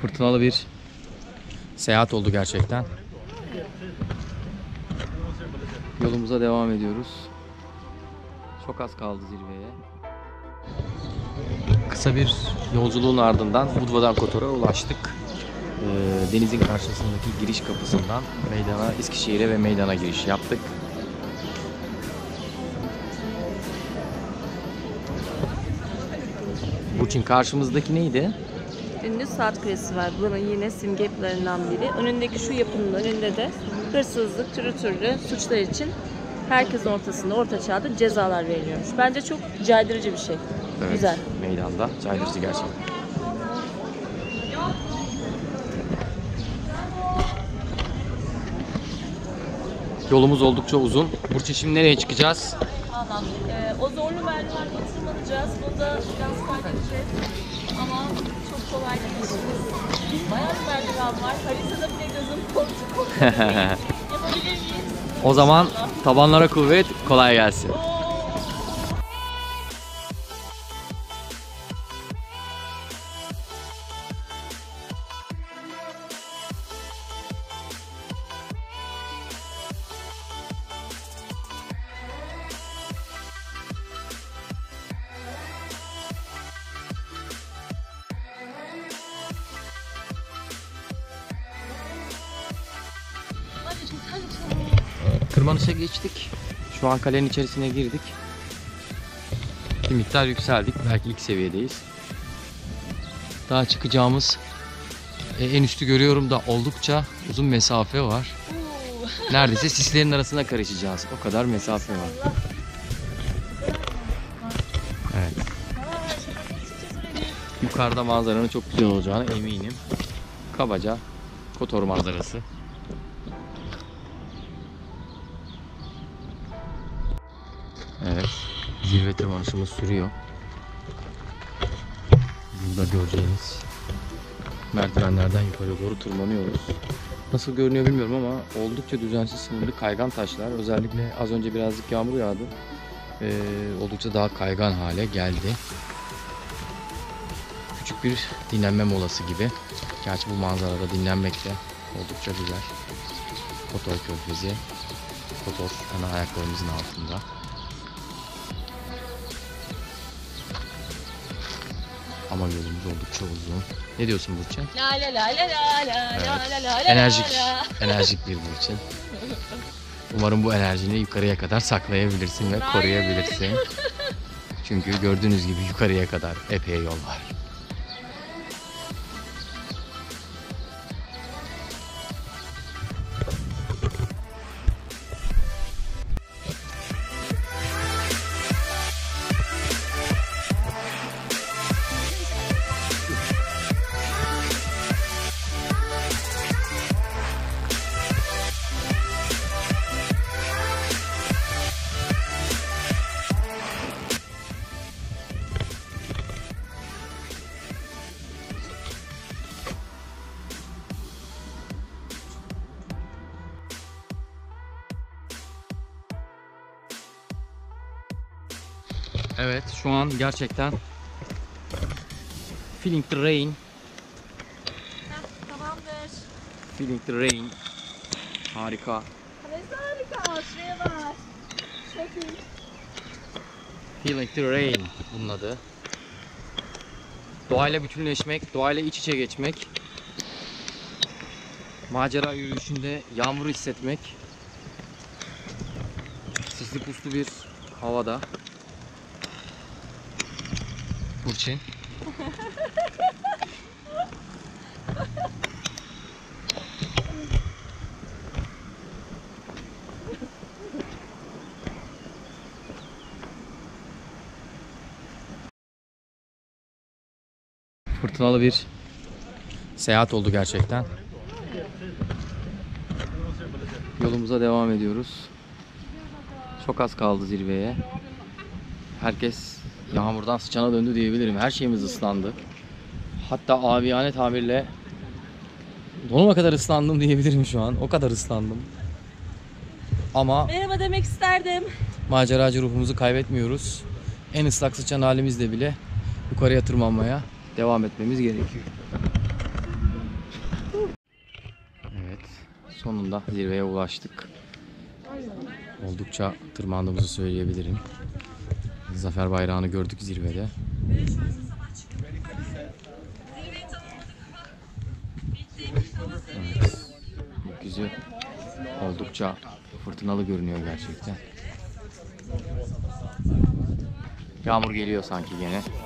Fırtınalı bir seyahat oldu gerçekten. Yolumuza devam ediyoruz. Çok az kaldı zirveye. Kısa bir yolculuğun ardından Budva'dan Kotor'a ulaştık. Denizin karşısındaki giriş kapısından meydana, Eskişehir'e ve meydana giriş yaptık. Burçin, karşımızdaki neydi? Ünlü saat kulesi var. Buranın yine simge yapılarından biri. Önündeki şu yapının önünde de hırsızlık, türlü suçlar için herkesin ortasında, orta çağda cezalar veriliyormuş. Bence çok caydırıcı bir şey. Evet, güzel. Meydanda caydırıcı gerçekten. Yolumuz oldukça uzun. Burçin, şimdi nereye çıkacağız? O zorlu merdivenle tırmanacağız. Burada biraz kaydedeceğiz. Ama çok kolay değil. Bayağı bir merdiven var. Haritada bile gözüm korktu. Yapabilir miyiz? O zaman tabanlara kuvvet, kolay gelsin. Tırmanışa geçtik. Şu an kalenin içerisine girdik. Bir miktar yükseldik. Belki ilk seviyedeyiz. Daha çıkacağımız en üstü görüyorum da oldukça uzun mesafe var. Neredeyse sislerin arasına karışacağız. O kadar mesafe var. Evet. Yukarıda manzaranın çok güzel olacağına eminim. Kabaca Kotor manzarası. Evet, zirve tırmanışımız sürüyor. Burada göreceğiniz merdivenlerden yukarı doğru tırmanıyoruz. Nasıl görünüyor bilmiyorum ama oldukça düzensiz, sınırlı, kaygan taşlar. Özellikle az önce birazcık yağmur yağdı. Oldukça daha kaygan hale geldi. Küçük bir dinlenme molası gibi. Gerçi bu manzarada dinlenmek de oldukça güzel. Kotor Körfezi, Kotor ana ayaklarımızın altında. Ama yolumuz oldukça uzun. Ne diyorsun Burçin? La la la la la la la la la. Enerjik bir Burçin. Umarım bu enerjini yukarıya kadar saklayabilirsin ve koruyabilirsin. Çünkü gördüğünüz gibi yukarıya kadar epey yol var. Evet, şu an gerçekten feeling the rain. Tamamdır. Feeling the rain. Harika. Harika. Şuraya bak. Çok iyi. Feeling the rain bunun adı. Doğayla bütünleşmek, doğayla iç içe geçmek. Macera yürüyüşünde yağmuru hissetmek. Sisli puslu bir havada. Burçin. Fırtınalı bir seyahat oldu gerçekten. Yolumuza devam ediyoruz. Çok az kaldı zirveye. Herkes yağmurdan sıçana döndü diyebilirim. Her şeyimiz ıslandı. Hatta abiyane tabirle donuma kadar ıslandım diyebilirim şu an. O kadar ıslandım. Ama Merhaba demek isterdim. maceracı ruhumuzu kaybetmiyoruz. En ıslak sıçan halimizde bile yukarıya tırmanmaya devam etmemiz gerekiyor. sonunda zirveye ulaştık. Oldukça tırmandığımızı söyleyebilirim. Zafer bayrağını gördük zirvede. Evet. Gökyüzü oldukça fırtınalı görünüyor gerçekten. Yağmur geliyor sanki gene.